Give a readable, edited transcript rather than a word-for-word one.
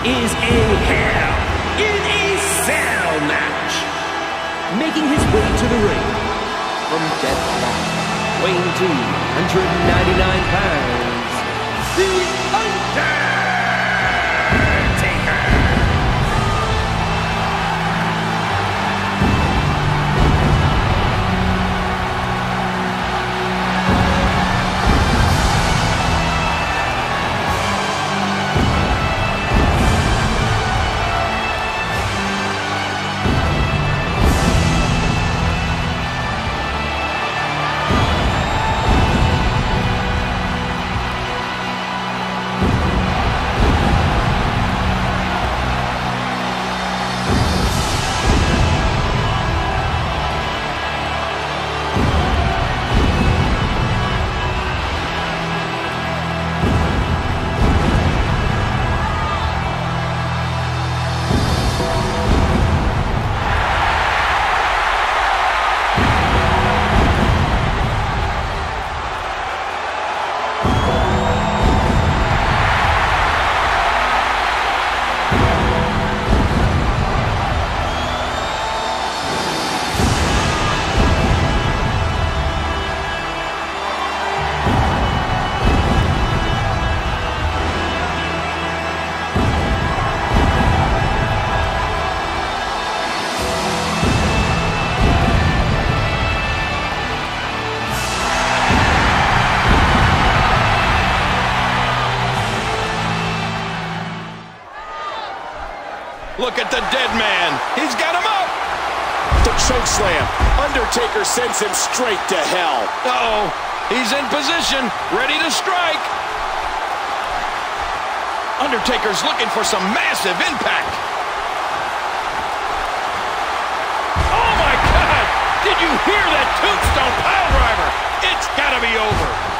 is a Hell in a Cell match. Making his way to the ring from Death Valley, weighing 299 pounds, The Undertaker. Look at the dead man. He's got him up. The choke slam. Undertaker sends him straight to hell. Uh-oh. He's in position, ready to strike. Undertaker's looking for some massive impact. Oh, my God. Did you hear that tombstone piledriver? It's got to be over.